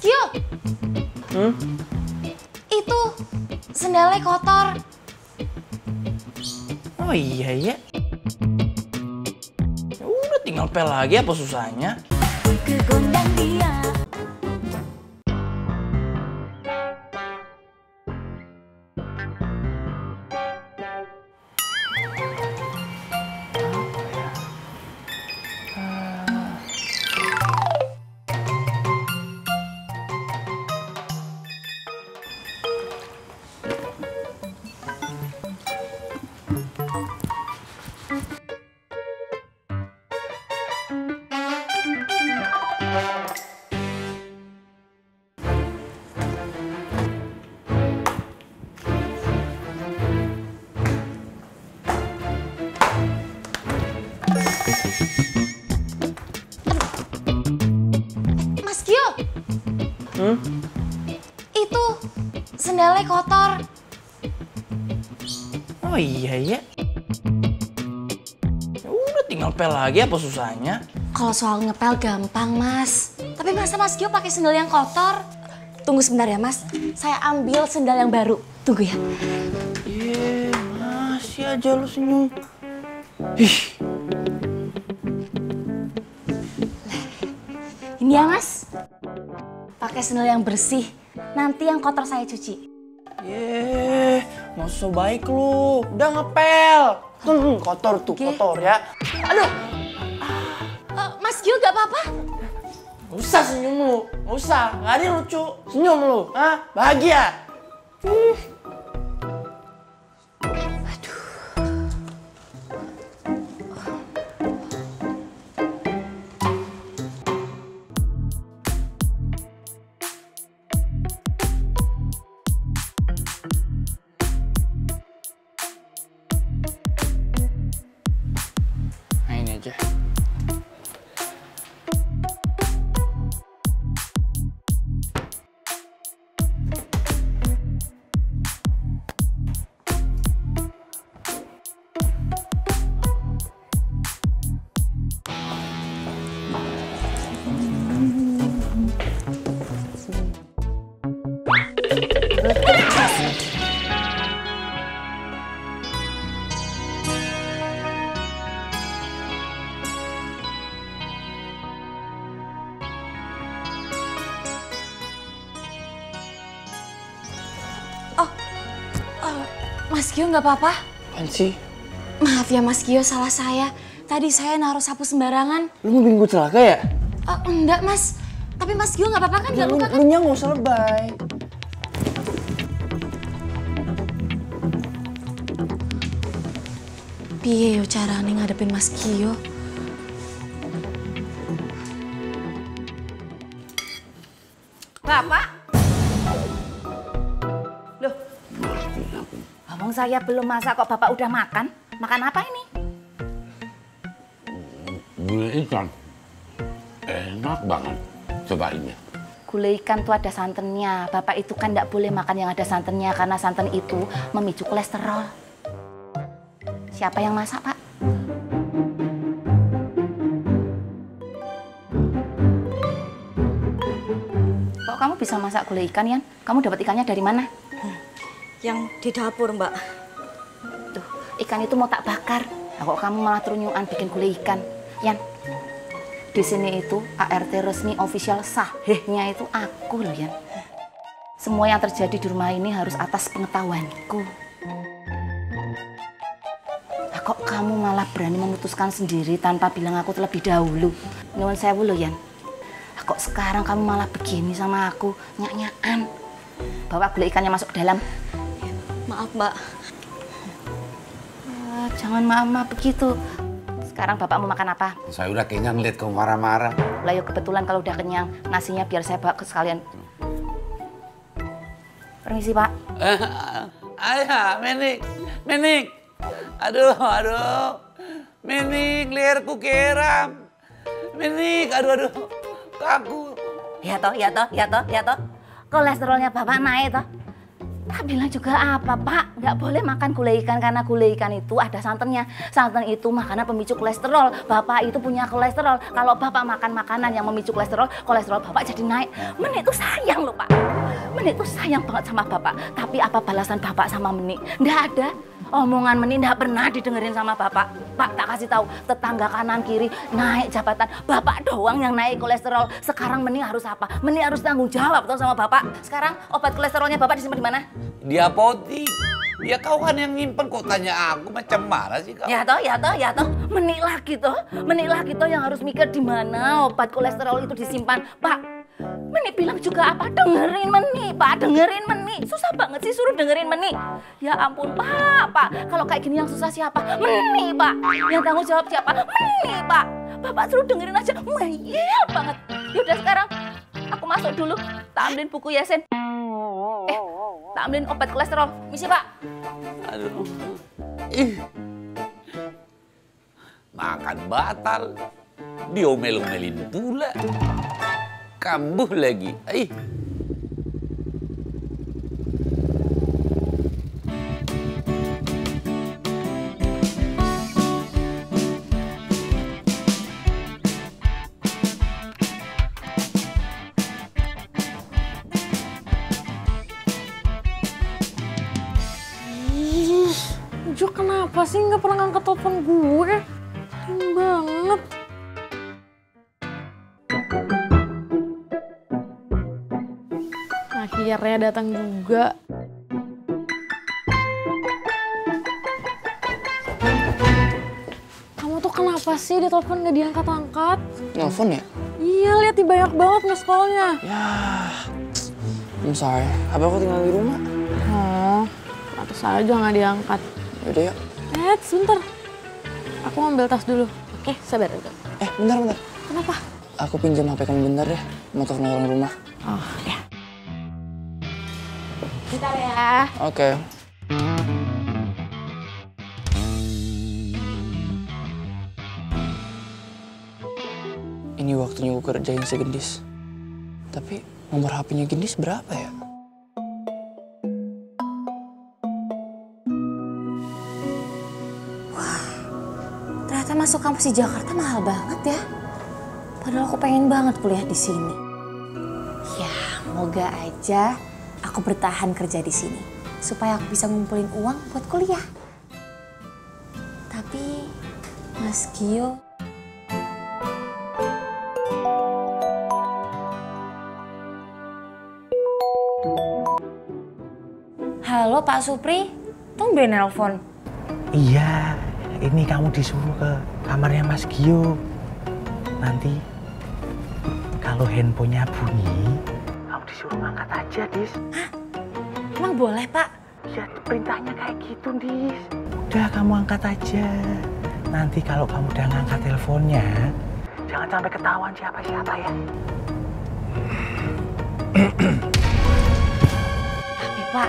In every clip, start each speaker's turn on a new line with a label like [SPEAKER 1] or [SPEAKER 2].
[SPEAKER 1] Gio. Itu sendalnya kotor.
[SPEAKER 2] Oh iya ya. Ya udah tinggal pel lagi apa susahnya?
[SPEAKER 1] Kegondang dia. Mas Gio. Itu sendalnya kotor.
[SPEAKER 2] Oh iya ya. Ya udah tinggal pel lagi apa susahnya?
[SPEAKER 1] Kalau soal ngepel gampang, Mas. Tapi masa Mas Gio pakai sendal yang kotor? Tunggu sebentar ya, Mas. Saya ambil sendal yang baru. Tunggu ya.
[SPEAKER 2] Masih aja lu senyum. Ih.
[SPEAKER 1] Ini ya, Mas. Pakai sendal yang bersih. Nanti yang kotor saya cuci.
[SPEAKER 2] Nggak usah baik lu. Udah ngepel. Kotor tuh, kotor ya. Aduh.
[SPEAKER 1] Mas Gio gak apa-apa?
[SPEAKER 2] Nggak usah senyum lu. Nggak usah. Nggak ada yang lucu. Senyum lu. Hah? Bahagia. Nah ini aja.
[SPEAKER 1] Mas Gio nggak apa-apa?
[SPEAKER 2] Apaan sih?
[SPEAKER 1] Maaf ya Mas Gio, salah saya. Tadi saya naruh sapu sembarangan.
[SPEAKER 2] Lu mau bikin gue celaka ya?
[SPEAKER 1] Enggak Mas. Tapi Mas Gio nggak apa-apa kan? Nggak luka kan?
[SPEAKER 2] Lu nya nggak usah lebay.
[SPEAKER 1] Piye yo carane ngadepin Mas Gio?
[SPEAKER 3] Bapak? Loh, ngomong saya belum masak kok Bapak udah makan? Makan apa ini?
[SPEAKER 4] Gulai ikan. Enak banget. Cobain ya.
[SPEAKER 3] Gulai ikan tuh ada santannya. Bapak itu kan nggak boleh makan yang ada santannya karena santan itu memicu kolesterol. Siapa yang masak, Pak? Kok kamu bisa masak gulai ikan, Yan? Kamu dapat ikannya dari mana?
[SPEAKER 5] Yang di dapur, Mbak.
[SPEAKER 3] Tuh, ikan itu mau tak bakar. Nah, kok kamu malah terunyuan bikin gulai ikan? Yan, di sini itu ART resmi official sahihnya itu aku loh, Yan. Semua yang terjadi di rumah ini harus atas pengetahuanku. Nah, kok kamu malah berani memutuskan sendiri tanpa bilang aku terlebih dahulu? Nyuwun sewu loh, Yan. Nah, kok sekarang kamu malah begini sama aku, nyak-nyakan? Bawa gulai ikannya masuk ke dalam.
[SPEAKER 5] Maaf, Mbak.
[SPEAKER 3] Jangan maaf-maaf begitu. Sekarang Bapak mau makan apa?
[SPEAKER 4] Saya udah kenyang lihat kamu marah-marah.
[SPEAKER 3] Lah ya kebetulan kalau udah kenyang, nasinya biar saya bawa ke sekalian. Permisi, Pak.
[SPEAKER 6] Ayah, Menik. Aduh. Menik, leherku keram. Menik, aduh. Kaku.
[SPEAKER 3] Ya toh. Kolesterolnya Bapak naik toh. Tak bilang juga apa, Pak? Nggak boleh makan gulai ikan karena gulai ikan itu ada santannya. Santan itu makanan pemicu kolesterol. Bapak itu punya kolesterol. Kalau Bapak makan makanan yang memicu kolesterol, kolesterol Bapak jadi naik. Meni itu sayang loh, Pak. Meni itu sayang banget sama Bapak. Tapi apa balasan Bapak sama Meni? Nggak ada. Omongan Meni nggak pernah didengerin sama Bapak. Pak, tak kasih tahu, tetangga kanan kiri naik jabatan. Bapak doang yang naik kolesterol. Sekarang Meni harus apa? Meni harus tanggung jawab tuh sama Bapak. Sekarang obat kolesterolnya Bapak disimpan di mana?
[SPEAKER 6] Di apotik. Ya kau kan yang nyimpen, kok tanya aku macam mana sih kau?
[SPEAKER 3] Ya toh. Meni lagi toh yang harus mikir di mana obat kolesterol itu disimpan. Pak, Meni bilang juga apa? Dengerin Meni, Pak, dengerin Meni. Susah banget sih suruh dengerin Meni. Ya ampun, Pak. Kalau kayak gini yang susah siapa? Meni, Pak. Yang tanggung jawab siapa? Meni, Pak. Bapak suruh dengerin aja. Ngeyel banget. Yaudah sekarang aku masuk dulu. Tak ambilin buku Yasin. Tak ambilin obat kolesterol. Misi, Pak.
[SPEAKER 6] Aduh. Ih. Makan batal. Diomel-omelin pula. Kambuh lagi. Ih.
[SPEAKER 1] Jo, kenapa sih nggak pernah ngangkat telepon gue? Sering banget. Akhirnya datang juga. Kamu tuh kenapa sih di telepon nggak diangkat-angkat?
[SPEAKER 2] Nelfon ya?
[SPEAKER 1] Iya, lihat nih banyak banget miss-call-nya.
[SPEAKER 2] Ya, I'm sorry. Apa aku tinggal di rumah?
[SPEAKER 1] Oh, pantes aja nggak diangkat.
[SPEAKER 2] Yaudah yuk.
[SPEAKER 1] Sebentar. Aku mau ambil tas dulu. Oke, sabar.
[SPEAKER 2] Bentar.
[SPEAKER 1] Kenapa?
[SPEAKER 2] Aku pinjam HP kamu bentar deh. Mau telepon orang rumah.
[SPEAKER 1] Oh, ya. Bentar ya.
[SPEAKER 2] Oke. Ini waktunya aku kerjain si Gendis. Tapi nomor HP-nya Gendis berapa ya?
[SPEAKER 1] Ternyata masuk kampus di Jakarta mahal banget ya. Padahal aku pengen banget kuliah di sini. Ya, moga aja aku bertahan kerja di sini supaya aku bisa ngumpulin uang buat kuliah. Tapi Mas Gio, halo Pak Supri, tumben nelpon.
[SPEAKER 7] Iya, ini kamu disuruh ke kamarnya Mas Gio. Nanti kalau handphonenya bunyi, kamu disuruh angkat aja, Dis.
[SPEAKER 1] Hah? Emang boleh, Pak?
[SPEAKER 7] Ya, perintahnya kayak gitu, Dis. Udah, kamu angkat aja. Nanti kalau kamu udah ngangkat teleponnya, jangan sampai ketahuan siapa-siapa ya.
[SPEAKER 1] Tapi, Pak,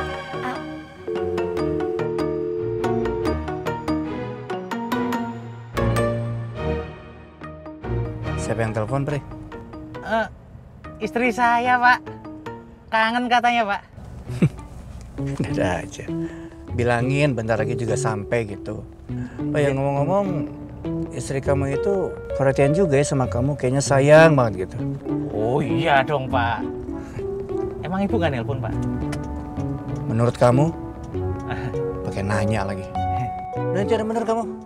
[SPEAKER 8] Siapa yang telepon, Pri?
[SPEAKER 7] Istri saya, Pak. Kangen katanya, Pak.
[SPEAKER 8] Ada aja. Bilangin bentar lagi juga sampai gitu. Oh ya, ngomong-ngomong, istri kamu itu perhatian juga ya sama kamu, kayaknya sayang banget gitu.
[SPEAKER 7] Oh iya dong, Pak. Emang ibu nggak nelpon, Pak?
[SPEAKER 8] Menurut kamu? Pakai nanya lagi. Udah, jangan bener kamu.